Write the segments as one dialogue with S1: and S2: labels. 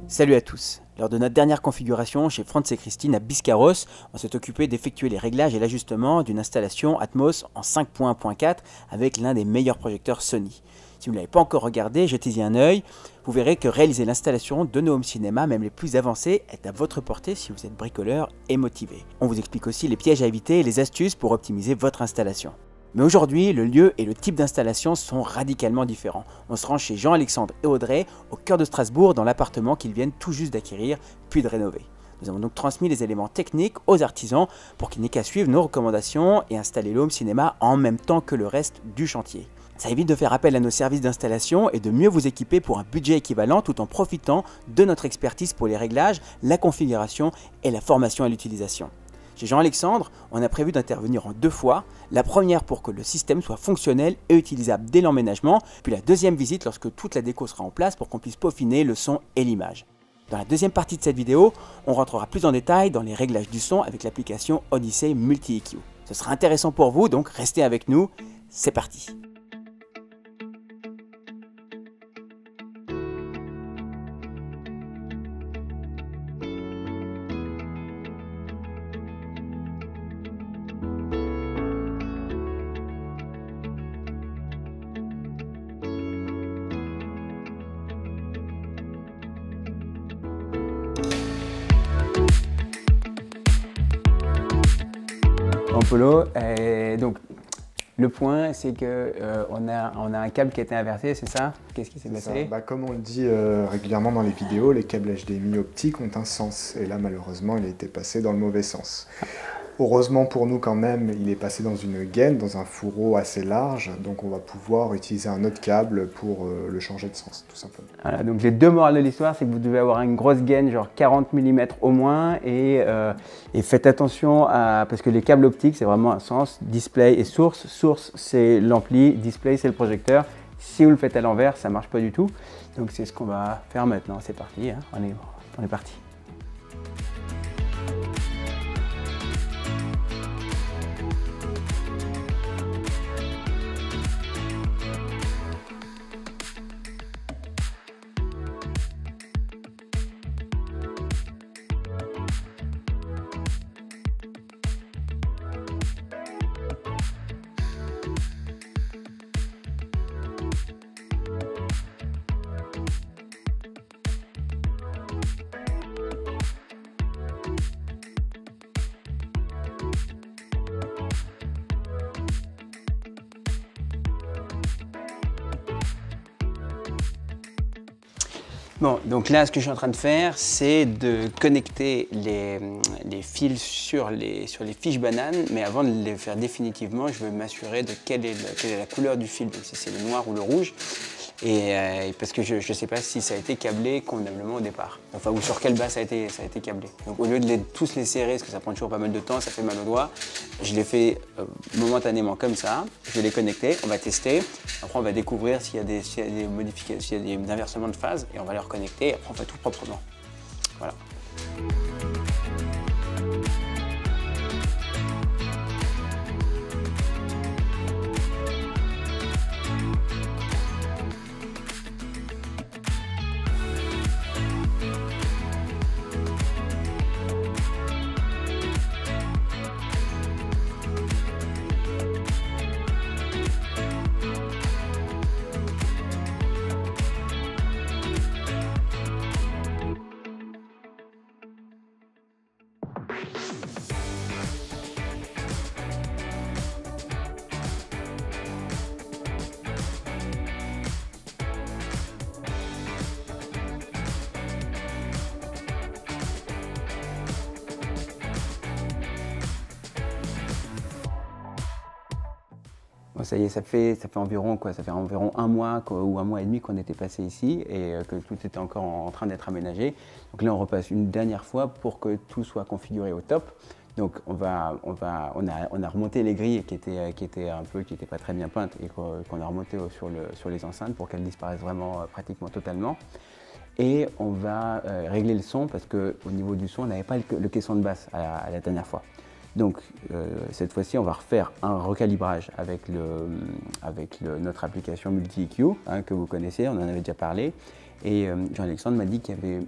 S1: Salut à tous. Lors de notre dernière configuration chez Franz et Christine à Biscarrosse, on s'est occupé d'effectuer les réglages et l'ajustement d'une installation Atmos en 5.1.4 avec l'un des meilleurs projecteurs Sony. Si vous ne l'avez pas encore regardé, jetez-y un œil. Vous verrez que réaliser l'installation de nos home cinéma, même les plus avancés, est à votre portée si vous êtes bricoleur et motivé. On vous explique aussi les pièges à éviter et les astuces pour optimiser votre installation. Mais aujourd'hui, le lieu et le type d'installation sont radicalement différents. On se rend chez Jean-Alexandre et Audrey, au cœur de Strasbourg, dans l'appartement qu'ils viennent tout juste d'acquérir, puis de rénover. Nous avons donc transmis les éléments techniques aux artisans pour qu'ils n'aient qu'à suivre nos recommandations et installer le home cinéma en même temps que le reste du chantier. Ça évite de faire appel à nos services d'installation et de mieux vous équiper pour un budget équivalent tout en profitant de notre expertise pour les réglages, la configuration et la formation à l'utilisation. Chez Jean-Alexandre, on a prévu d'intervenir en 2 fois, la première pour que le système soit fonctionnel et utilisable dès l'emménagement, puis la deuxième visite lorsque toute la déco sera en place pour qu'on puisse peaufiner le son et l'image. Dans la deuxième partie de cette vidéo, on rentrera plus en détail dans les réglages du son avec l'application Odyssey Multi-EQ. Ce sera intéressant pour vous, donc restez avec nous, c'est parti. Bon Polo, donc le point c'est que on a un câble qui a été inversé, c'est ça? Qu'est-ce qui s'est passé?
S2: Comme on le dit régulièrement dans les vidéos, les câbles HDMI optiques ont un sens. Et là malheureusement il a été passé dans le mauvais sens. Heureusement pour nous quand même, il est passé dans une gaine, dans un fourreau assez large. Donc on va pouvoir utiliser un autre câble pour le changer de sens tout simplement.
S1: Voilà, donc les 2 morales de l'histoire, c'est que vous devez avoir une grosse gaine, genre 40 mm au moins. Et faites attention parce que les câbles optiques c'est vraiment un sens, display et source. Source c'est l'ampli, display c'est le projecteur. Si vous le faites à l'envers, ça ne marche pas du tout. Donc c'est ce qu'on va faire maintenant, c'est parti, hein. On est parti. Bon, donc là, ce que je suis en train de faire, c'est de connecter les fils sur les fiches bananes, mais avant de les faire définitivement, je veux m'assurer de quelle est la couleur du fil, donc si c'est le noir ou le rouge, et parce que je ne sais pas si ça a été câblé convenablement au départ, enfin, ou sur quelle base ça a été câblé. Donc au lieu de tous les serrer, parce que ça prend toujours pas mal de temps, ça fait mal aux doigts, je les fais momentanément comme ça, je vais les connecter, on va tester, après on va découvrir s'il y a des modifications, s'il y a des inversements de phase, et on va les reconnecter, et après on fait tout proprement. Voilà. Bon, ça y est, ça fait environ quoi? Ça fait environ 1 mois ou 1 mois et demi qu'on était passé ici et que tout était encore en train d'être aménagé. Donc là, on repasse une dernière fois pour que tout soit configuré au top. Donc on a remonté les grilles qui étaient pas très bien peintes et qu'on a remonté sur les enceintes pour qu'elles disparaissent vraiment pratiquement totalement. Et on va régler le son parce qu'au niveau du son, on n'avait pas le caisson de basse à la dernière fois. Donc cette fois-ci, on va refaire un recalibrage avec notre application Multi-EQ que vous connaissez, on en avait déjà parlé. Et Jean-Alexandre m'a dit qu'il y avait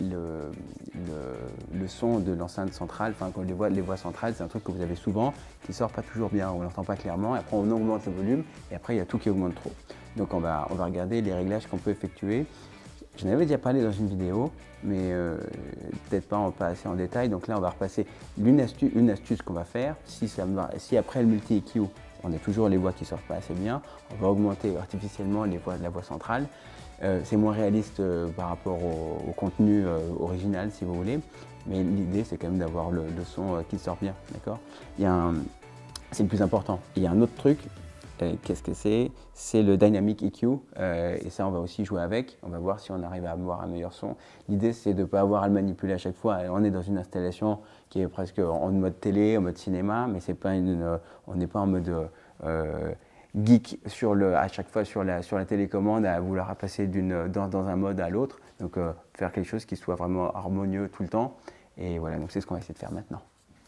S1: le son de l'enceinte centrale, enfin quand les voix centrales, c'est un truc que vous avez souvent qui sort pas toujours bien, on l'entend pas clairement, et après on augmente le volume, et après il y a tout qui augmente trop. Donc on va regarder les réglages qu'on peut effectuer. J'en avais déjà parlé dans une vidéo, mais peut-être pas assez en détail. Donc là, on va repasser une astuce qu'on va faire. Si après le multi-EQ, on a toujours les voix qui ne sortent pas assez bien, on va augmenter artificiellement la voix centrale. C'est moins réaliste par rapport au contenu original, si vous voulez. Mais l'idée, c'est quand même d'avoir le son qui sort bien, d'accord? C'est le plus important. Il y a un autre truc. Qu'est-ce que c'est? C'est le Dynamic EQ, et ça on va aussi jouer avec, on va voir si on arrive à avoir un meilleur son. L'idée c'est de ne pas avoir à le manipuler à chaque fois, on est dans une installation qui est presque en mode télé, en mode cinéma, mais on n'est pas en mode geek à chaque fois sur la télécommande à vouloir passer dans un mode à l'autre, donc faire quelque chose qui soit vraiment harmonieux tout le temps, et voilà, donc c'est ce qu'on va essayer de faire maintenant.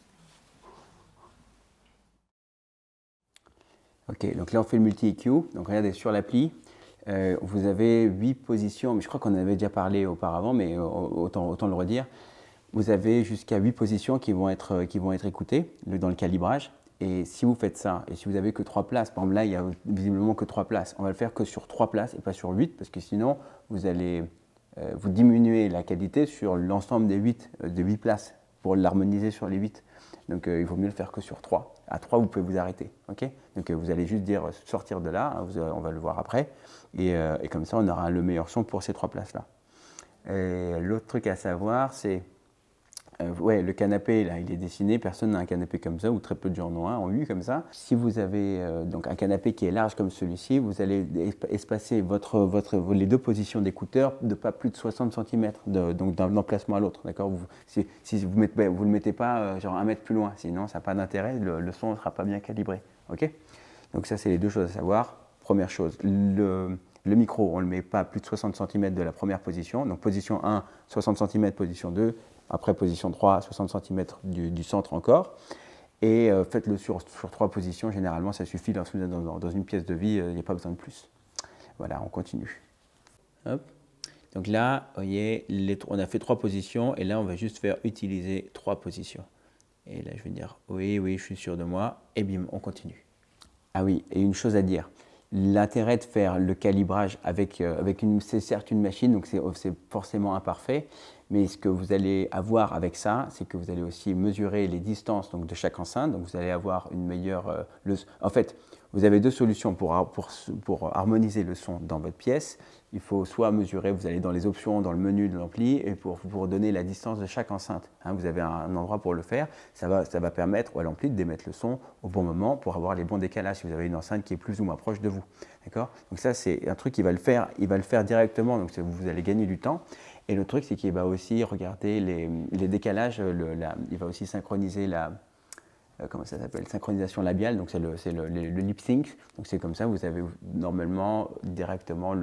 S1: Ok, donc là on fait le multi-EQ, donc regardez sur l'appli, vous avez 8 positions, mais je crois qu'on en avait déjà parlé auparavant, mais autant le redire. Vous avez jusqu'à 8 positions qui vont être écoutées dans le calibrage, et si vous faites ça, et si vous n'avez que 3 places, par exemple là il n'y a visiblement que 3 places, on va le faire que sur 3 places et pas sur 8, parce que sinon vous allez vous diminuer la qualité sur l'ensemble des 8 places, pour l'harmoniser sur les 8. Donc il vaut mieux le faire que sur 3. À 3, vous pouvez vous arrêter. Okay, donc vous allez juste dire sortir de là, hein, on va le voir après. Et comme ça, on aura le meilleur son pour ces 3 places-là. L'autre truc à savoir, c'est ouais, le canapé, là, il est dessiné. Personne n'a un canapé comme ça, ou très peu de gens en ont eu comme ça. Si vous avez donc un canapé qui est large comme celui-ci, vous allez espacer les 2 positions d'écouteurs de pas plus de 60 cm donc d'un emplacement à l'autre. D'accord, si vous le mettez pas genre 1 mètre plus loin, sinon ça n'a pas d'intérêt, le son ne sera pas bien calibré. Ok, donc ça, c'est les 2 choses à savoir. Première chose, le micro, on ne le met pas plus de 60 cm de la première position. Donc position 1, 60 cm, position 2. Après, position 3, 60 cm du centre encore. Et faites-le sur 3 positions. Généralement, ça suffit. Dans une pièce de vie, il n'y a pas besoin de plus. Voilà, on continue. Hop. Donc là, vous voyez, on a fait 3 positions. Et là, on va juste faire utiliser 3 positions. Et là, je vais dire oui, je suis sûr de moi. Et bim, on continue. Ah oui, et une chose à dire. L'intérêt de faire le calibrage c'est certes une machine, donc c'est forcément imparfait, mais ce que vous allez avoir avec ça, c'est que vous allez aussi mesurer les distances donc, de chaque enceinte, donc vous allez avoir une meilleure... en fait, vous avez 2 solutions pour harmoniser le son dans votre pièce. Il faut soit mesurer, vous allez dans les options, dans le menu de l'ampli, et pour donner la distance de chaque enceinte. Hein, vous avez un endroit pour le faire. Ça va permettre à l'ampli d'émettre le son au bon moment pour avoir les bons décalages si vous avez une enceinte qui est plus ou moins proche de vous. D'accord ? Donc ça, c'est un truc qu'il va le faire. Il va le faire directement, donc vous allez gagner du temps. Et le truc, c'est qu'il va aussi regarder les décalages. Il va aussi synchroniser comment ça s'appelle, synchronisation labiale, donc c'est le lip sync. Donc c'est comme ça, vous avez normalement directement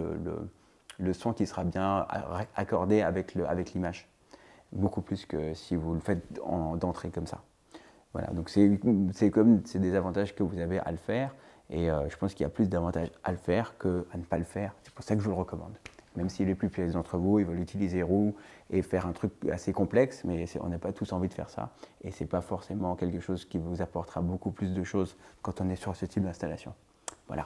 S1: le son qui sera bien accordé avec l'image. Beaucoup plus que si vous le faites d'entrée comme ça. Voilà, donc c'est des avantages que vous avez à le faire. Et je pense qu'il y a plus d'avantages à le faire qu'à ne pas le faire. C'est pour ça que je vous le recommande. Même si les plus pièces d'entre vous, ils veulent utiliser roue et faire un truc assez complexe, mais on n'a pas tous envie de faire ça. Et ce n'est pas forcément quelque chose qui vous apportera beaucoup plus de choses quand on est sur ce type d'installation. Voilà.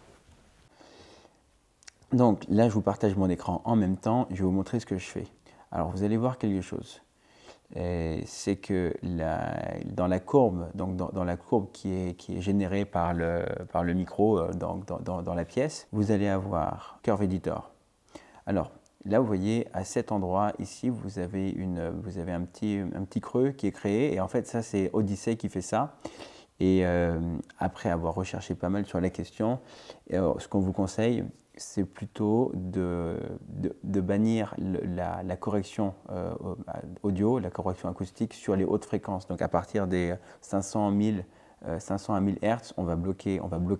S1: Donc là, je vous partage mon écran en même temps. Je vais vous montrer ce que je fais. Alors, vous allez voir quelque chose. C'est que dans la courbe, donc dans la courbe qui est générée par le micro dans la pièce, vous allez avoir Curve Editor. Alors là, vous voyez, à cet endroit ici, vous avez un petit creux qui est créé. Et en fait, ça, c'est Odyssey qui fait ça. Et après avoir recherché pas mal sur la question, ce qu'on vous conseille, c'est plutôt de bannir la correction audio, la correction acoustique sur les hautes fréquences. Donc à partir des 500 à 1000 Hz, on va bloquer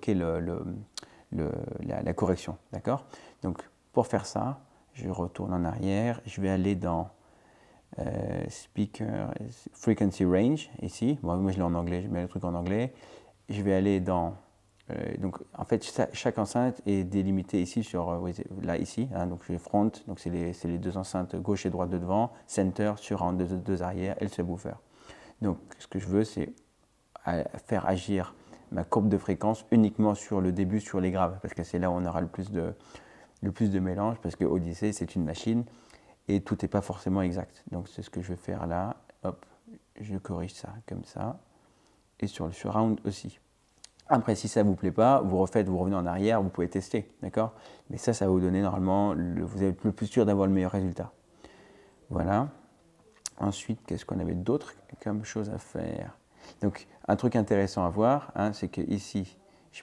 S1: la correction. D'accord ? Donc pour faire ça, je retourne en arrière, je vais aller dans Speaker Frequency Range, ici. Bon, moi je l'ai en anglais, je mets le truc en anglais. Je vais aller dans Donc en fait, chaque enceinte est délimitée ici sur là ici. Hein, donc j'ai front, donc c'est les deux enceintes gauche et droite de devant, center, surround deux arrière et le subwoofer. Donc ce que je veux, c'est faire agir ma courbe de fréquence uniquement sur le début, sur les graves, parce que c'est là où on aura le plus de mélange, parce que Odyssey c'est une machine et tout n'est pas forcément exact. Donc c'est ce que je vais faire là. Hop, je corrige ça comme ça et sur le surround aussi. Après, si ça ne vous plaît pas, vous refaites, vous revenez en arrière, vous pouvez tester, d'accord? Mais ça va vous donner normalement, vous êtes le plus sûr d'avoir le meilleur résultat. Voilà. Ensuite, qu'est-ce qu'on avait d'autre comme chose à faire? Donc, un truc intéressant à voir, hein, c'est que ici,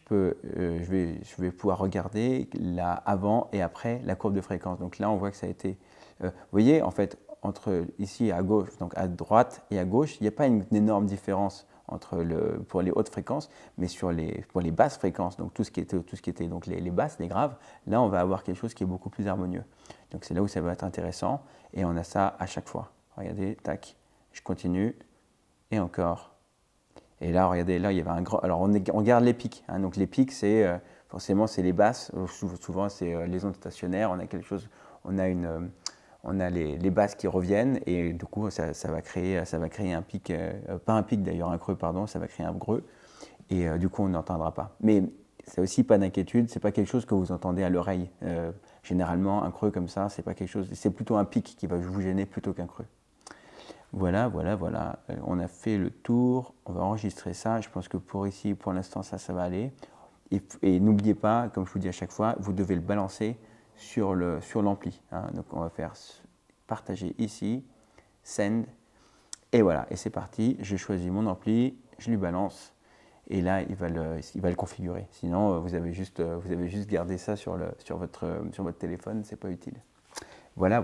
S1: je vais pouvoir regarder là, avant et après la courbe de fréquence. Donc là, on voit que ça a été... vous voyez, en fait, entre ici à gauche, donc à droite et à gauche, il n'y a pas une énorme différence pour les hautes fréquences, mais pour les basses fréquences, donc tout ce qui était donc les basses, les graves, là on va avoir quelque chose qui est beaucoup plus harmonieux. Donc c'est là où ça va être intéressant, et on a ça à chaque fois. Regardez, tac, je continue, et encore. Et là, regardez, là il y avait un grand... Alors on garde les pics, hein, donc les pics c'est forcément c'est les basses, souvent c'est les ondes stationnaires, on a quelque chose, on a les basses qui reviennent et du coup ça va créer un pic, pas un pic d'ailleurs, un creux pardon, ça va créer un creux et du coup on n'entendra pas. Mais c'est aussi pas d'inquiétude, c'est pas quelque chose que vous entendez à l'oreille. Généralement un creux comme ça, c'est pas quelque chose, c'est plutôt un pic qui va vous gêner plutôt qu'un creux. Voilà, on a fait le tour, on va enregistrer ça, je pense que pour ici, pour l'instant ça va aller. Et n'oubliez pas, comme je vous dis à chaque fois, vous devez le balancer sur l'ampli. Hein. Donc on va faire partager ici, send, et voilà, et c'est parti. Je choisis mon ampli, je lui balance, et là il va le configurer. Sinon vous avez juste gardé ça sur votre téléphone, c'est pas utile. Voilà.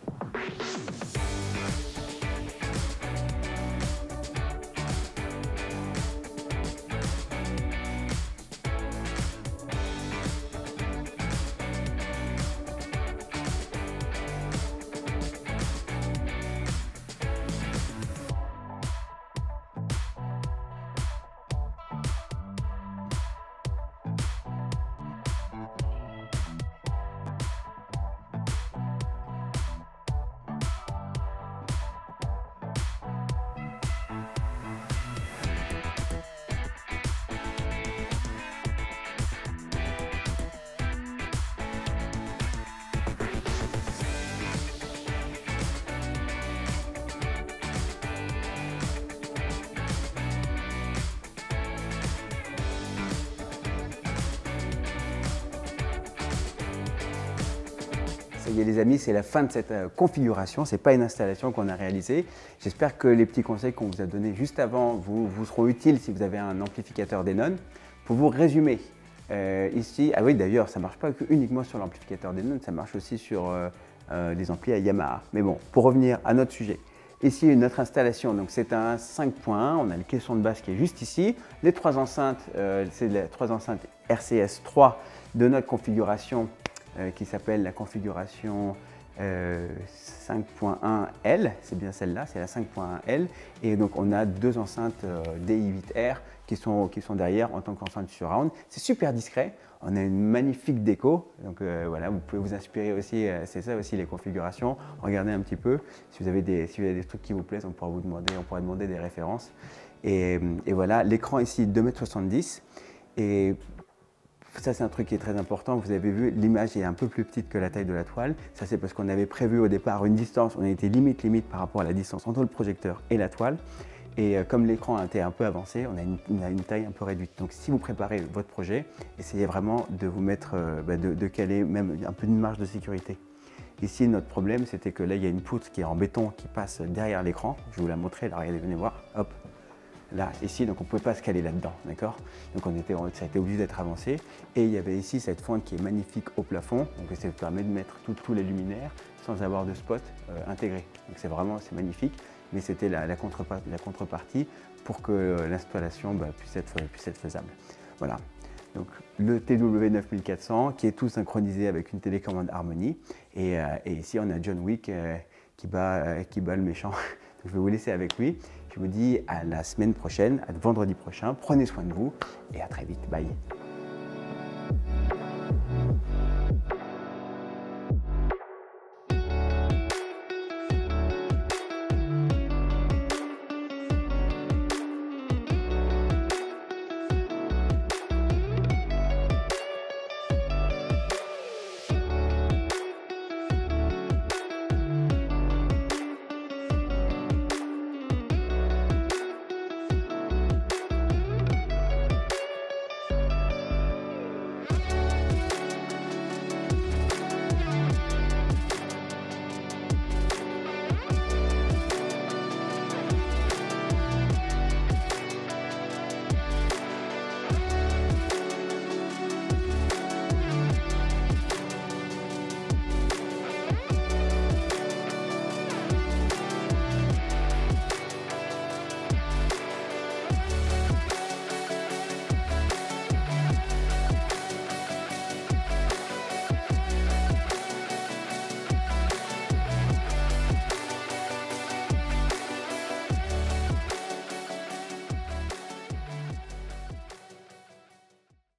S1: Ça y est les amis, c'est la fin de cette configuration, ce n'est pas une installation qu'on a réalisée. J'espère que les petits conseils qu'on vous a donnés juste avant vous seront utiles si vous avez un amplificateur Denon. Pour vous résumer, ici, ah oui d'ailleurs ça ne marche pas uniquement sur l'amplificateur Denon, ça marche aussi sur des amplis à Yamaha. Mais bon, pour revenir à notre sujet, ici notre installation, donc c'est un 5.1, on a le caisson de basse qui est juste ici. Les trois enceintes, c'est les trois enceintes RCS 3 de notre configuration qui s'appelle la configuration 5.1L, c'est bien celle-là, c'est la 5.1L. Et donc on a deux enceintes DI8R qui sont derrière en tant qu'enceinte surround. C'est super discret, on a une magnifique déco, donc voilà, vous pouvez vous inspirer aussi, c'est ça aussi les configurations. Regardez un petit peu, si vous avez des trucs qui vous plaisent, on pourra demander des références. Et voilà, l'écran ici 2,70 m. Et ça, c'est un truc qui est très important. Vous avez vu, l'image est un peu plus petite que la taille de la toile. Ça, c'est parce qu'on avait prévu au départ une distance. On a été limite par rapport à la distance entre le projecteur et la toile. Et comme l'écran a été un peu avancé, on a une taille un peu réduite. Donc, si vous préparez votre projet, essayez vraiment de vous mettre, de caler même un peu une marge de sécurité. Ici, notre problème, c'était que là, il y a une poutre qui est en béton qui passe derrière l'écran. Je vais vous la montrer. Là, regardez, venez voir. Hop. Là, ici, donc on ne pouvait pas se caler là-dedans, d'accord? Donc ça a été obligé d'être avancé. Et il y avait ici cette fente qui est magnifique au plafond, donc ça permet de mettre tous les luminaires sans avoir de spot intégré. Donc c'est magnifique, mais c'était la contrepartie pour que l'installation puisse être faisable. Voilà. Donc le TW9400 qui est tout synchronisé avec une télécommande Harmony. Et ici, on a John Wick qui bat le méchant. Je vais vous laisser avec lui. Je vous dis à la semaine prochaine, à vendredi prochain. Prenez soin de vous et à très vite. Bye.